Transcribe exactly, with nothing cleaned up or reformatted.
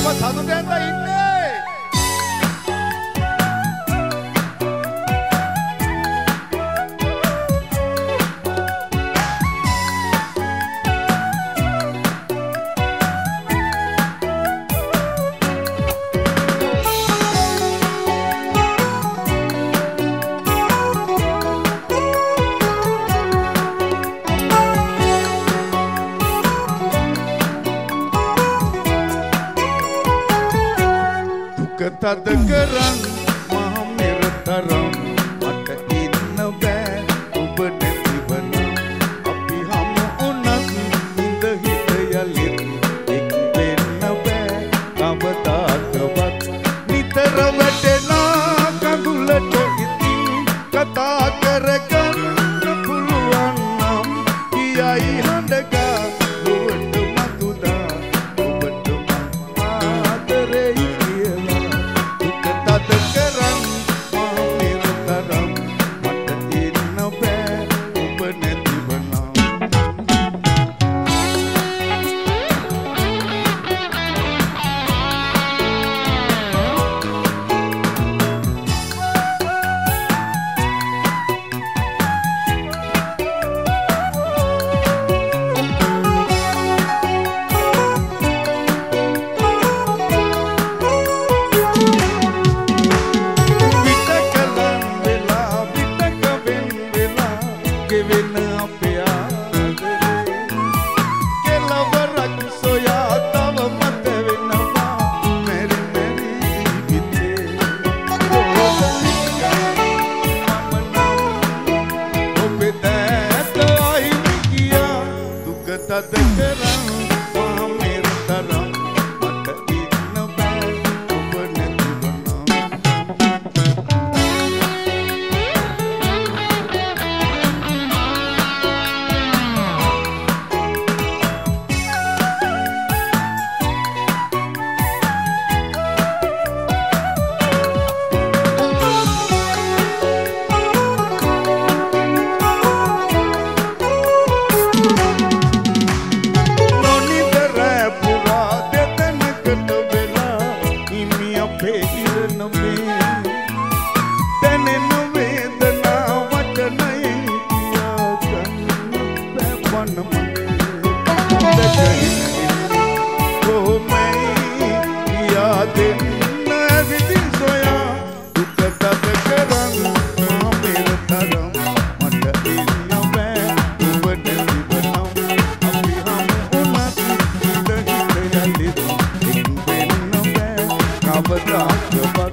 සතුටෙන්ද ඉන්නේ? තද කරන් මහ මෙරතරම් මට ඉන්න බෑ ඔබ නැතිවන අපි හමු උනත් ඉඳ හිත යලිත් එක් වෙන්න බෑ කවදාකවත් නිතර වැටෙනා කඳුලට ඉතින් කතා කරගන්න පුළුවන් නම් කියයි හඬගා ඔබට මතුදා ඔබට ආදරේ But